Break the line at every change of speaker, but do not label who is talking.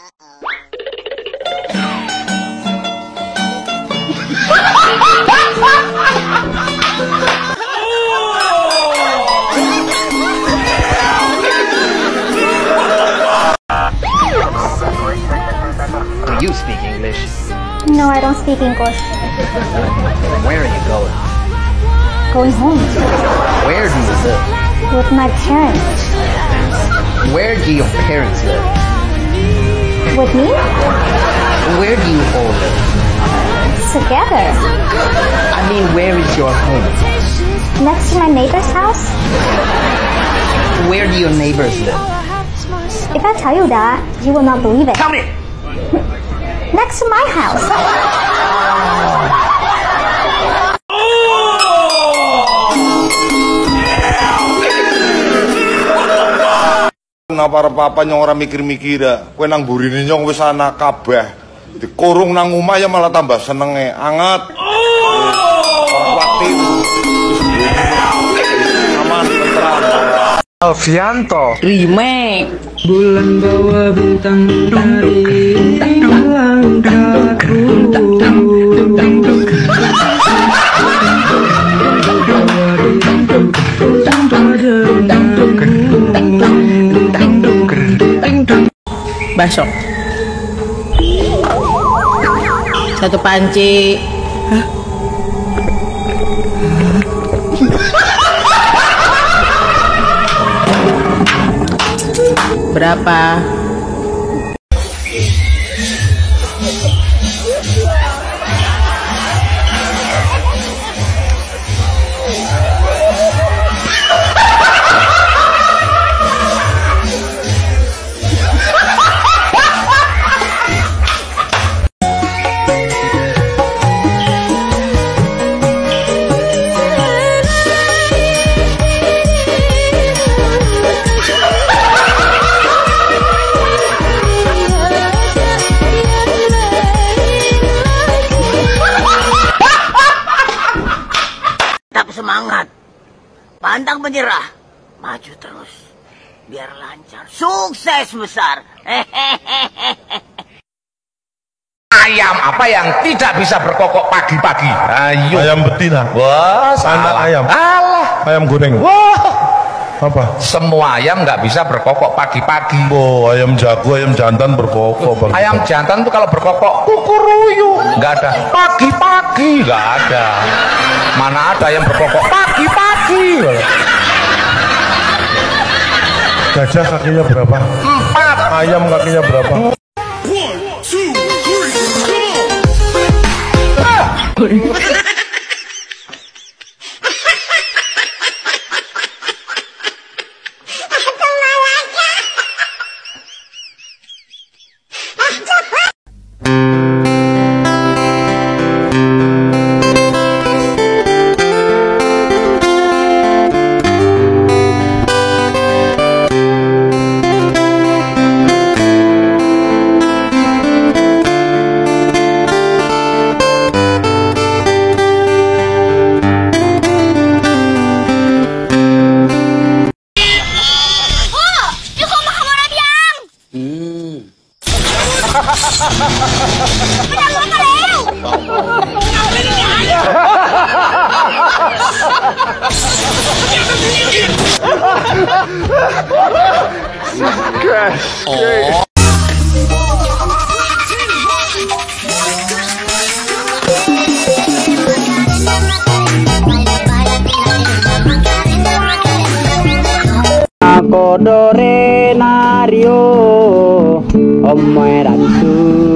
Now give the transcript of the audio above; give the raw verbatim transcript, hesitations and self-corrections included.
Do you speak English?
No, I don't speak English.
Where are you going?
Going home.
Where do you live?
With my parents.
Where do your parents live?
With me?
Where do you all live?
Together.
I mean, where is your home?
Next to my neighbor's house?
Where do your neighbors live?
If I tell you that, you will not believe it.
Tell me!
Next to my house.
Napa apa nyong ora mikir-mikir kowe nang burine nyong wis ana kabeh. Dikurung nang omah ya malah tambah senenge, anget. Waktu aman tenteram.
Alfianto
remake
bulan bawa bintang dari langkahku.
Basok satu panci. Hah? Berapa?
Tetap semangat, pantang menyerah, maju terus, biar lancar, sukses besar.
Ayam apa yang tidak bisa berkokok pagi-pagi? Ayo.
Ayam betina.
Wah, salah.
Ayam.
Alah.
Ayam goreng.
Wah.
Apa?
Semua ayam nggak bisa berkokok pagi-pagi.
Oh, ayam jago, ayam jantan berkokok pagi.
Ayam jantan tuh kalau berkokok kukuruyu, nggak ada. Pagi-pagi nggak ada. Mana ada yang berkokok pagi-pagi?
Gajah kakinya berapa?
Empat.
Ayam kakinya berapa?
Kodore nario omeransu